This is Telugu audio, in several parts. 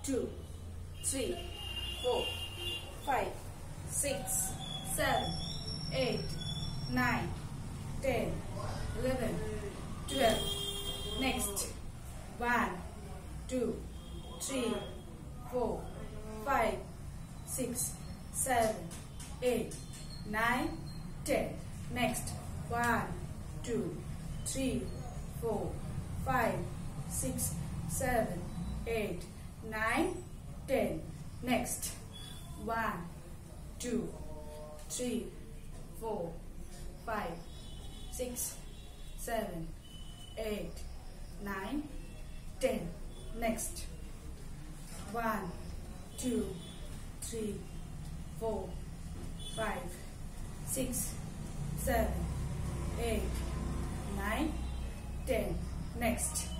2, 3, 4, 5, 6, 7, 8, 9, 10, 11, 12. Next. 1, 2, 3, 4, 5, 6, 7, 8, 9, 10. Next. 1, 2, 3, 4, 5, 6, 7, 8, 9, 10. Next. 1, 2, 3, 4, 5, 6, 7, 8, 9, 10. Next. 1, 2, 3, 4, 5, 6, 7, 8, 9, 10. Next.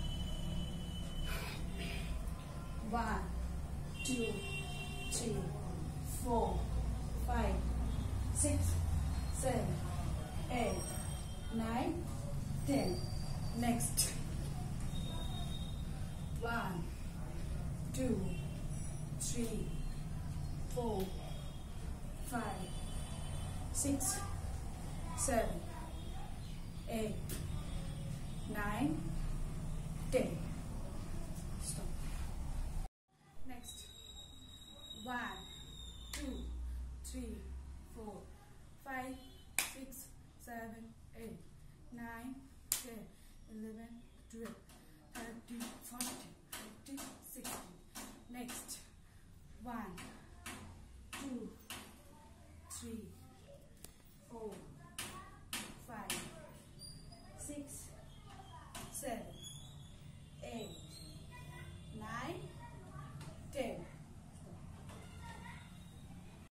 1, 2, 3, 4, 5, 6, 7, 8, 9, 10. Next. 1, 2, 3, 4, 5, 6, 7, 8, 9,